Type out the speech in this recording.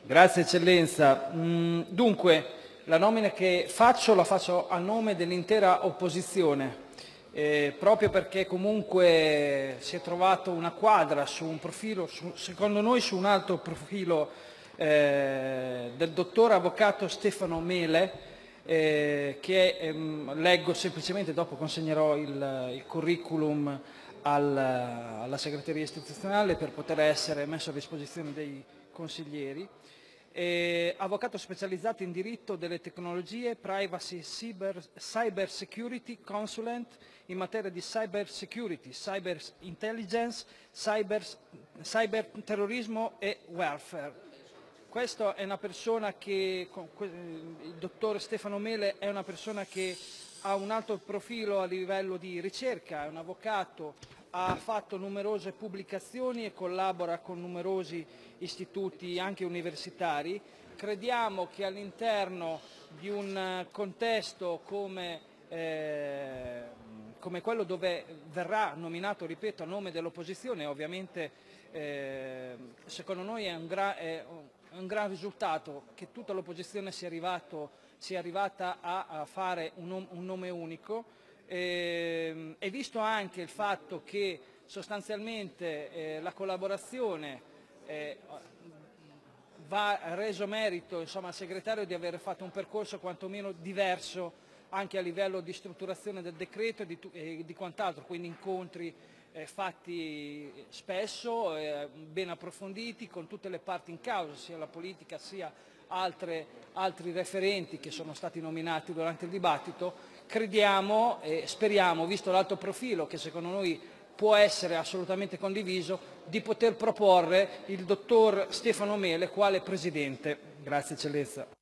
Grazie Eccellenza. Dunque, la nomina che faccio la faccio a nome dell'intera opposizione, proprio perché comunque si è trovato una quadra su un profilo, secondo noi su un altro profilo del dottor avvocato Stefano Mele, che leggo semplicemente, dopo consegnerò il curriculum alla segreteria istituzionale per poter essere messo a disposizione dei consiglieri. Avvocato specializzato in diritto delle tecnologie, privacy, cyber security, consulent in materia di cyber security, cyber intelligence, cyber terrorismo e welfare. Questa è una persona che, il dottor Stefano Mele è una persona che ha un alto profilo a livello di ricerca, è un avvocato, ha fatto numerose pubblicazioni e collabora con numerosi istituti anche universitari. Crediamo che all'interno di un contesto come quello dove verrà nominato, ripeto, a nome dell'opposizione, ovviamente secondo noi è un gran risultato che tutta l'opposizione sia arrivata a fare un nome unico, e visto anche il fatto che sostanzialmente la collaborazione va reso merito, insomma, al segretario di aver fatto un percorso quantomeno diverso anche a livello di strutturazione del decreto e di quant'altro, quindi incontri fatti spesso, ben approfonditi con tutte le parti in causa, sia la politica sia altri referenti che sono stati nominati durante il dibattito. Crediamo e speriamo, visto l'alto profilo che secondo noi può essere assolutamente condiviso, di poter proporre il dottor Stefano Mele quale Presidente. Grazie Eccellenza.